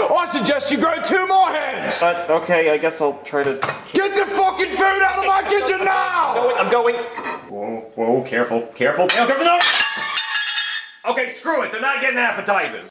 I suggest you grow 2 more hands! Okay, I guess I'll try to... Get the fucking food out of my kitchen now! I'm going. Whoa, careful. No! Okay, screw it, they're not getting appetizers.